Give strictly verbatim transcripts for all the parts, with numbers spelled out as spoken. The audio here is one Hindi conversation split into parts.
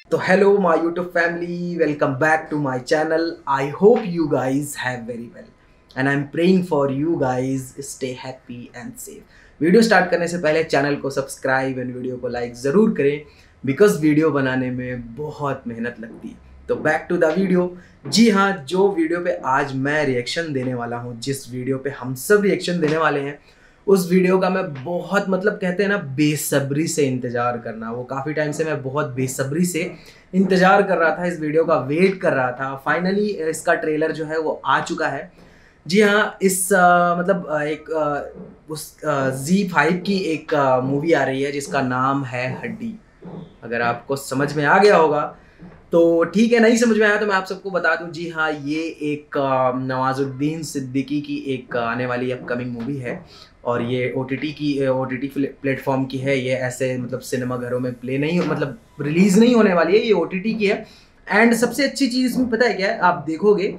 तो hello my YouTube family, welcome back to my channel. I hope you guys have very well and I'm praying for you guys stay happy and safe. Video start करने से पहले चैनल को सब्सक्राइब एंड वीडियो को लाइक ज़रूर करें बिकॉज वीडियो बनाने में बहुत मेहनत लगती है। तो बैक टू द वीडियो। जी हाँ, जो वीडियो पे आज मैं रिएक्शन देने वाला हूँ, जिस वीडियो पे हम सब रिएक्शन देने वाले हैं, उस वीडियो का मैं बहुत मतलब कहते हैं ना बेसब्री से इंतज़ार करना। वो काफ़ी टाइम से मैं बहुत बेसब्री से इंतज़ार कर रहा था, इस वीडियो का वेट कर रहा था। फाइनली इसका ट्रेलर जो है वो आ चुका है। जी हाँ, इस आ, मतलब आ, एक आ, उस जी फाइव की एक मूवी आ रही है जिसका नाम है हड्डी। अगर आपको समझ में आ गया होगा तो ठीक है, नहीं समझ में आया तो मैं आप सबको बता दूं। जी हाँ, ये एक नवाजुद्दीन सिद्दीकी की एक आने वाली अपकमिंग मूवी है और ये ओटीटी की ओटीटी प्लेटफॉर्म की है। ये ऐसे मतलब सिनेमा घरों में प्ले नहीं मतलब रिलीज़ नहीं होने वाली है, ये ओटीटी की है। एंड सबसे अच्छी चीज़ इसमें पता है क्या है, आप देखोगे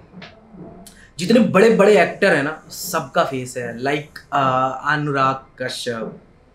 जितने बड़े बड़े एक्टर हैं ना, सबका फेस है। लाइक अनुराग कश्यप,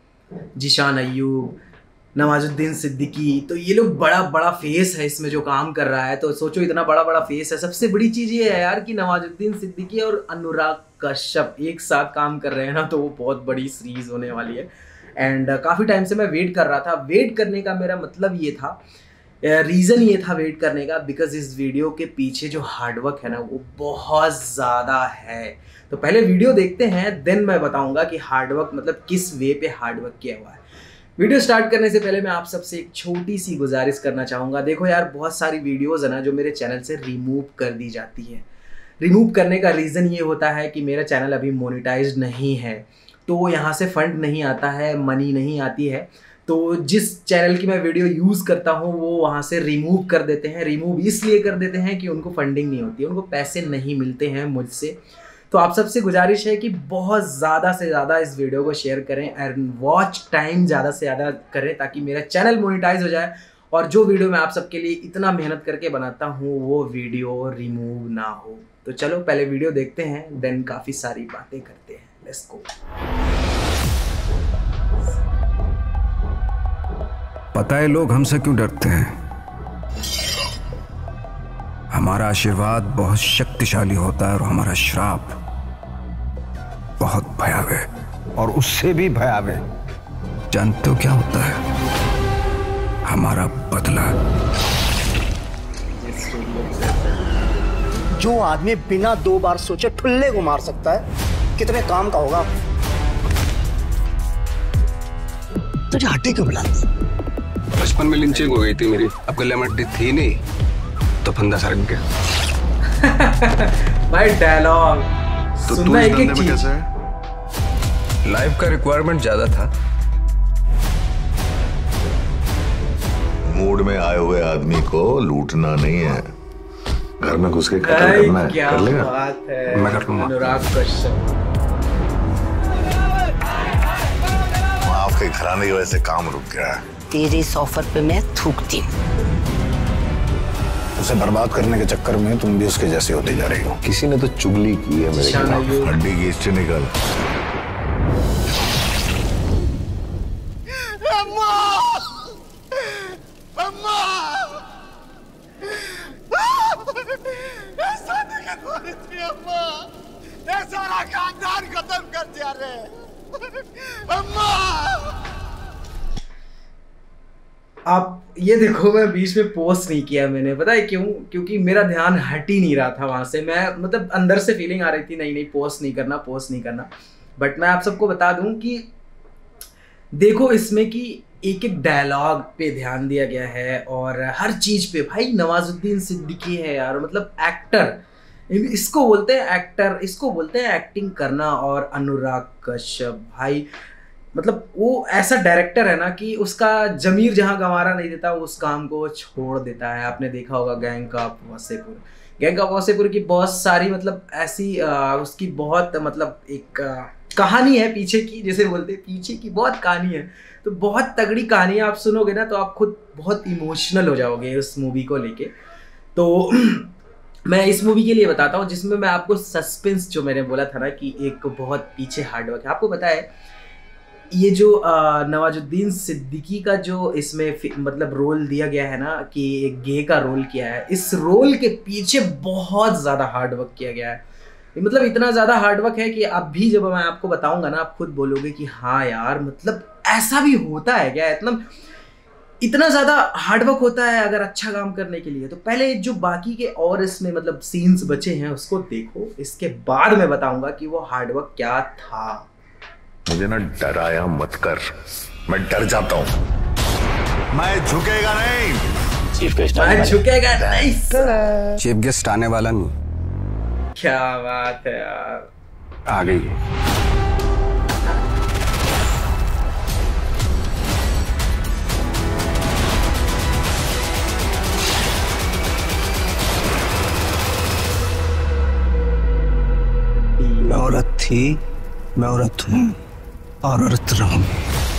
जिशान अय्यूब, नवाजुद्दीन सिद्दीकी, तो ये लोग बड़ा बड़ा फेस है इसमें जो काम कर रहा है। तो सोचो इतना बड़ा बड़ा फेस है। सबसे बड़ी चीज़ ये है यार कि नवाजुद्दीन सिद्दीकी और अनुराग कश्यप एक साथ काम कर रहे हैं ना, तो वो बहुत बड़ी सीरीज होने वाली है। एंड uh, काफ़ी टाइम से मैं वेट कर रहा था। वेट करने का मेरा मतलब ये था, रीज़न ये था वेट करने का, बिकॉज इस वीडियो के पीछे जो हार्डवर्क है ना वो बहुत ज़्यादा है। तो पहले वीडियो देखते हैं, देन मैं बताऊँगा कि हार्डवर्क मतलब किस वे पे हार्डवर्क किया हुआ है। वीडियो स्टार्ट करने से पहले मैं आप सबसे एक छोटी सी गुजारिश करना चाहूँगा। देखो यार, बहुत सारी वीडियोस है ना जो मेरे चैनल से रिमूव कर दी जाती है। रिमूव करने का रीज़न ये होता है कि मेरा चैनल अभी मोनेटाइज्ड नहीं है, तो यहाँ से फंड नहीं आता है, मनी नहीं आती है। तो जिस चैनल की मैं वीडियो यूज़ करता हूँ वो वहाँ से रिमूव कर देते हैं। रिमूव इसलिए कर देते हैं कि उनको फंडिंग नहीं होती है, उनको पैसे नहीं मिलते हैं मुझसे। तो आप सबसे गुजारिश है कि बहुत ज़्यादा से ज़्यादा इस वीडियो को शेयर करें एंड वॉच टाइम ज़्यादा से ज़्यादा करें ताकि मेरा चैनल मोनेटाइज हो जाए और जो वीडियो मैं आप सबके लिए इतना मेहनत करके बनाता हूँ वो वीडियो रिमूव ना हो। तो चलो पहले वीडियो देखते हैं, देन काफ़ी सारी बातें करते हैं। Let's go. पता है लोग हमसे क्यों डरते हैं? हमारा आशीर्वाद बहुत शक्तिशाली होता है और हमारा श्राप बहुत भयावह, और उससे भी भयावह जानते हो क्या होता है? हमारा बदला। जो आदमी बिना दो बार सोचे ठुल्ले को मार सकता है, कितने काम का होगा। तुझे हड्डी क्यों बुलाती? बचपन में लिंचिंग हो गई थी मेरी, अब गले में हड्डी थी नहीं तो फंदा सरक गया। भाई डायलॉग तो सुनना एक एक चीज। कैसा है? लाइफ का रिक्वायरमेंट ज्यादा था। मूड में आए हुए आदमी को लूटना नहीं है, घर में घुस के कत्ल करना है। क्या कर लेगा? बात है। मैं कर लूंगा। अनुराग कश्यप आपके घराने की वजह से काम रुक गया है। तेरे इस ऑफर पे मैं थूकती हूँ। उसे बर्बाद करने के चक्कर में तुम भी उसके जैसे होते जा रही हो। किसी ने तो चुगली की है मेरे खिलाफ। हड्डी की हिस्ट्री निकल। अम्मा! अम्मा! ऐसा नहीं करनी थी अम्मा। ये सारा खानदान खत्म कर दिया रे। अम्मा! आप ये देखो, मैं बीच में पोस्ट नहीं किया मैंने, पता है क्यों? क्योंकि मेरा ध्यान हट ही नहीं रहा था वहाँ से। मैं मतलब अंदर से फीलिंग आ रही थी नहीं नहीं पोस्ट नहीं करना, पोस्ट नहीं करना। बट मैं आप सबको बता दूं कि देखो इसमें कि एक एक डायलॉग पे ध्यान दिया गया है और हर चीज़ पे। भाई नवाजुद्दीन सिद्दीकी है यार, मतलब एक्टर, इसको बोलते हैं एक्टर, इसको बोलते हैं एक्टिंग करना। और अनुराग कश्यप भाई मतलब वो ऐसा डायरेक्टर है ना कि उसका जमीर जहाँ गंवारा नहीं देता वो उस काम को छोड़ देता है। आपने देखा होगा gang of Wasseypur. Gang of Wasseypur की बहुत सारी मतलब ऐसी आ, उसकी बहुत मतलब एक आ, कहानी है पीछे की, जैसे बोलते हैं पीछे की बहुत कहानी है। तो बहुत तगड़ी कहानी है, आप सुनोगे ना तो आप खुद बहुत इमोशनल हो जाओगे उस मूवी को लेके। तो मैं इस मूवी के लिए बताता हूँ जिसमें मैं आपको सस्पेंस, जो मैंने बोला था ना कि एक बहुत पीछे हार्डवर्क है। आपको पता है ये जो नवाजुद्दीन सिद्दीकी का जो इसमें मतलब रोल दिया गया है ना कि एक गे का रोल किया है, इस रोल के पीछे बहुत ज़्यादा हार्ड वर्क किया गया है। मतलब इतना ज़्यादा हार्ड वर्क है कि अब भी जब मैं आपको बताऊंगा ना, आप खुद बोलोगे कि हाँ यार मतलब ऐसा भी होता है क्या, मतलब इतना ज़्यादा हार्ड वर्क होता है अगर अच्छा काम करने के लिए। तो पहले जो बाकी के और इसमें मतलब सीन्स बचे हैं उसको देखो, इसके बाद मैं बताऊंगा कि वो हार्ड वर्क क्या था। मुझे ना डराया मत कर, मैं डर जाता हूं। मैं झुकेगा नहीं, चीफ गेस्ट मैं झुकेगा नहीं। चीफ गेस्ट आने वाला नहीं। क्या बात है यार, आ गई। मैं औरत थी, मैं औरत हूँ और औरत रहूंगी।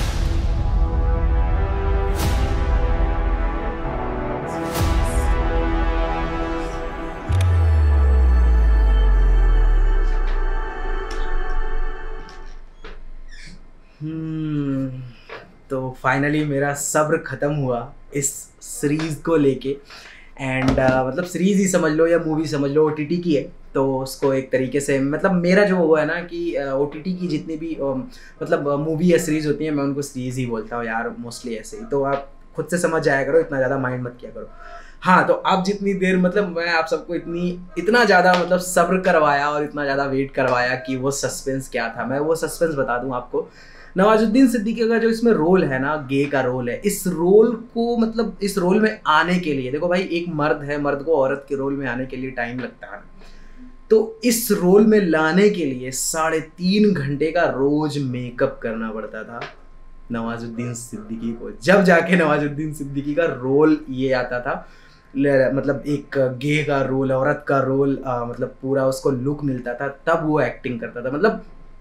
हम्म तो फाइनली मेरा सब्र ख़त्म हुआ इस सीरीज़ को लेके। एंड uh, मतलब सीरीज़ ही समझ लो या मूवी समझ लो, ओटीटी की है तो उसको एक तरीके से मतलब मेरा जो वो है ना कि ओटीटी की जितनी भी uh, मतलब मूवी या सीरीज़ होती है मैं उनको सीरीज़ ही बोलता हूँ यार, मोस्टली ऐसे ही। तो आप खुद से समझ जाया करो, इतना ज़्यादा माइंड मत किया करो। हाँ, तो आप जितनी देर मतलब मैं आप सबको इतनी इतना ज़्यादा मतलब सब्र करवाया और इतना ज़्यादा वेट करवाया कि वो सस्पेंस क्या था, मैं वो सस्पेंस बता दूँ आपको। नवाजुद्दीन सिद्दीकी का जो इसमें रोल है ना, गे का रोल है, इस रोल को मतलब इस रोल में आने के लिए देखो भाई, एक मर्द है, मर्द को औरत के रोल में आने के लिए टाइम लगता है। तो इस रोल में लाने के लिए साढ़े तीन घंटे का रोज मेकअप करना पड़ता था नवाजुद्दीन सिद्दीकी को। जब जाके नवाजुद्दीन सिद्दीकी का रोल ये आता था, मतलब एक गे का रोल, औरत का रोल, मतलब पूरा उसको लुक मिलता था, तब वो एक्टिंग करता था। मतलब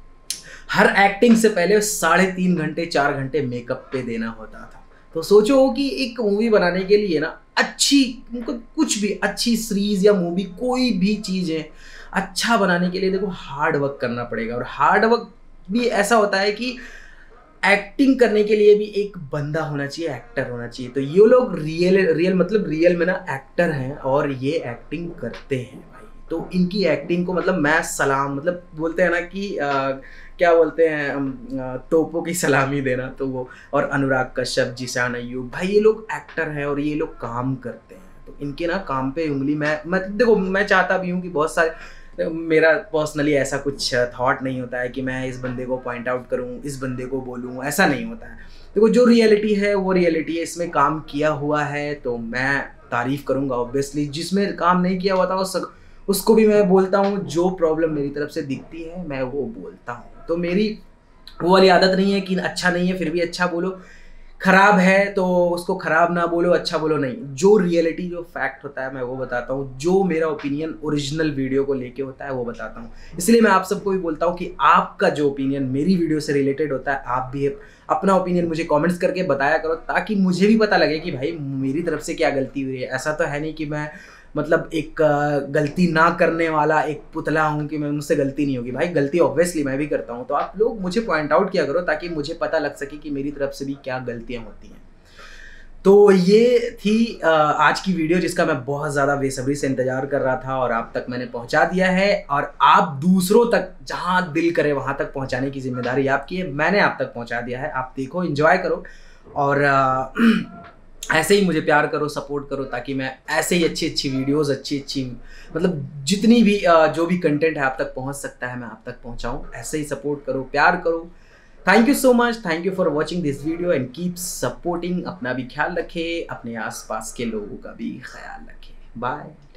हर एक्टिंग से पहले साढ़े तीन घंटे चार घंटे मेकअप पे देना होता था। तो सोचो कि एक मूवी बनाने के लिए ना अच्छी, कुछ भी अच्छी सीरीज या मूवी कोई भी चीज़ है अच्छा बनाने के लिए देखो हार्ड वर्क करना पड़ेगा। और हार्ड वर्क भी ऐसा होता है कि एक्टिंग करने के लिए भी एक बंदा होना चाहिए, एक्टर होना चाहिए। तो ये लोग रियल रियल मतलब रियल में ना एक्टर हैं और ये एक्टिंग करते हैं भाई। तो इनकी एक्टिंग को मतलब मैं सलाम, मतलब बोलते हैं ना कि आ, क्या बोलते हैं, तोपों की सलामी देना। तो वो और अनुराग कश्यप, जिशान अय्यूब, भाई ये लोग एक्टर हैं और ये लोग काम करते हैं। तो इनके ना काम पे उंगली मैं मैं देखो मैं चाहता भी हूँ कि बहुत सारे, मेरा पर्सनली ऐसा कुछ थॉट नहीं होता है कि मैं इस बंदे को पॉइंट आउट करूँ, इस बंदे को बोलूँ, ऐसा नहीं होता है। देखो जो रियलिटी है वो रियलिटी है, इसमें काम किया हुआ है तो मैं तारीफ़ करूँगा ऑब्वियसली। जिसमें काम नहीं किया हुआ था उस उसको भी मैं बोलता हूँ, जो प्रॉब्लम मेरी तरफ से दिखती है मैं वो बोलता हूँ। तो मेरी वो वाली आदत नहीं है कि अच्छा नहीं है फिर भी अच्छा बोलो, खराब है तो उसको खराब ना बोलो, अच्छा बोलो, नहीं। जो रियलिटी जो फैक्ट होता है मैं वो बताता हूँ, जो मेरा ओपिनियन ओरिजिनल वीडियो को लेके होता है वो बताता हूँ। इसलिए मैं आप सबको भी बोलता हूँ कि आपका जो ओपिनियन मेरी वीडियो से रिलेटेड होता है, आप भी अपना ओपिनियन मुझे कमेंट्स करके बताया करो, ताकि मुझे भी पता लगे कि भाई मेरी तरफ से क्या गलती हुई है। ऐसा तो है नहीं कि मैं मतलब एक गलती ना करने वाला एक पुतला हूँ कि मैं मुझसे गलती नहीं होगी। भाई गलती ऑब्वियसली मैं भी करता हूँ। तो आप लोग मुझे पॉइंट आउट किया करो ताकि मुझे पता लग सके कि मेरी तरफ से भी क्या गलतियाँ होती हैं। तो ये थी आज की वीडियो जिसका मैं बहुत ज़्यादा बेसब्री से इंतज़ार कर रहा था और आप तक मैंने पहुँचा दिया है। और आप दूसरों तक जहाँ दिल करे वहाँ तक पहुँचाने की जिम्मेदारी आपकी है। मैंने आप तक पहुँचा दिया है, आप देखो, एंजॉय करो और ऐसे ही मुझे प्यार करो, सपोर्ट करो, ताकि मैं ऐसे ही अच्छी अच्छी वीडियोस, अच्छी अच्छी मतलब जितनी भी जो भी कंटेंट है आप तक पहुंच सकता है मैं आप तक पहुंचाऊं। ऐसे ही सपोर्ट करो, प्यार करो। Thank you so much, thank you for watching this video and keep supporting. अपना भी ख्याल रखें, अपने आसपास के लोगों का भी ख्याल रखें। बाय।